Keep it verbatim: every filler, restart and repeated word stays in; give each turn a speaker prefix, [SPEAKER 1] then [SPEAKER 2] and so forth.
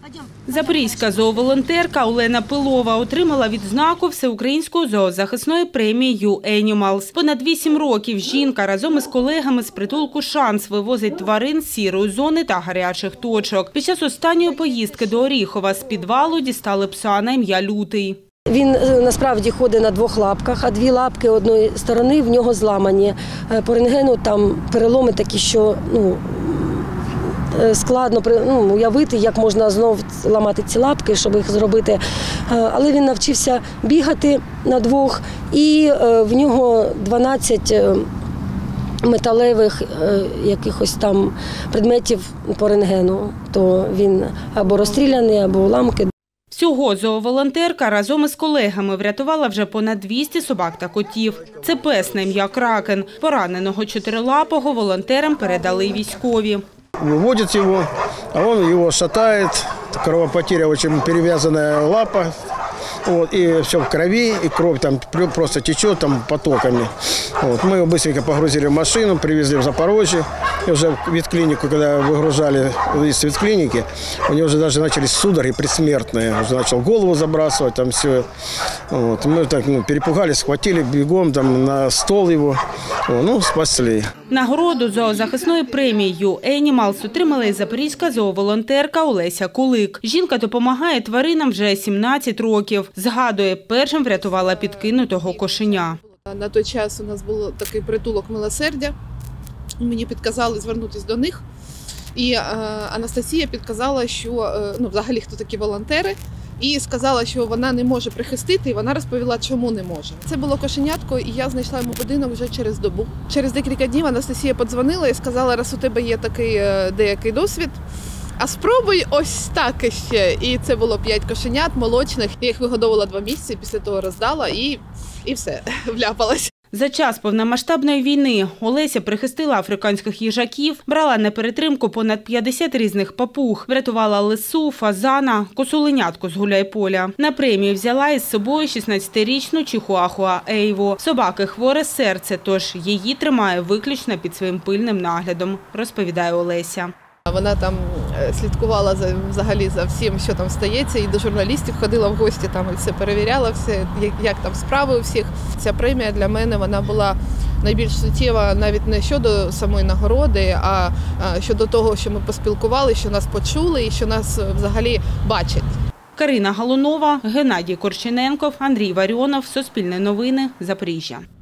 [SPEAKER 1] Запорізька зооволонтерка Олена Пилова отримала відзнаку Всеукраїнської зоозахисної премії «Ю Енімалс». Понад вісім років жінка разом із колегами з притулку «Шанс» вивозить тварин з сірої зони та гарячих точок. Під час останньої поїздки до Оріхова з підвалу дістали пса на ім'я Лютий.
[SPEAKER 2] Він насправді ходить на двох лапках, а дві лапки одної сторони в нього зламані. По рентгену там переломи такі, що ну, складно ну, уявити, як можна знову ламати ці лапки, щоб їх зробити. Але він навчився бігати на двох, і в нього дванадцять металевих якихось там предметів по рентгену. То він або розстріляний, або уламки.
[SPEAKER 1] Всього зооволонтерка разом із колегами врятувала вже понад двісті собак та котів. Це пес на ім'я Кракен. Пораненого чотирилапого волонтерам передали військові.
[SPEAKER 3] Выводит его, а он его шатает, кровопотеря, очень перевязанная лапа, вот, и все в крови, и кровь там просто течет там потоками. Вот, мы его быстренько погрузили в машину, привезли в Запорожье, и уже в ветклинику, когда выгружали из ветклиники, у него уже даже начались судороги предсмертные, уже начал голову забрасывать, там все. Вот, мы так ну, перепугались, схватили бегом там, на стол его, вот, ну, спасли.
[SPEAKER 1] Нагороду зоозахисної премії «Ю Енімалс» отримала і запорізька зооволонтерка Олеся Кулик. Жінка допомагає тваринам вже сімнадцять років. Згадує, першим врятувала підкинутого кошеня.
[SPEAKER 4] На той час у нас був такий притулок «Милосердя». Мені підказали звернутися до них. І е, Анастасія підказала, що е, ну, взагалі хто такі волонтери. І сказала, що вона не може прихистити, і вона розповіла, чому не може. Це було кошенятко, і я знайшла йому будинок вже через добу. Через декілька днів Анастасія подзвонила і сказала, раз у тебе є такий деякий досвід, а спробуй ось так ще. І це було п'ять кошенят молочних. Я їх вигодовувала два місяці, після того роздала і, і все, вляпалась.
[SPEAKER 1] За час повномасштабної війни Олеся прихистила африканських їжаків, брала на перетримку понад п'ятдесят різних папуг, врятувала лису, фазана, косуленятку з Гуляйполя. На премію взяла із собою шістнадцятирічну чихуахуа Ейву. Собаки хворе серце, тож її тримає виключно під своїм пильним наглядом, розповідає Олеся.
[SPEAKER 4] Вона там слідкувала за, взагалі за всім, що там стається, і до журналістів ходила в гості, там і все перевіряла, все, як, як там справи у всіх. Ця премія для мене вона була найбільш суттєва навіть не щодо самої нагороди, а щодо того, що ми поспілкувалися, що нас почули і що нас взагалі бачать.
[SPEAKER 1] Карина Галунова, Геннадій Корчененков, Андрій Варіонов, Суспільне новини, Запоріжжя.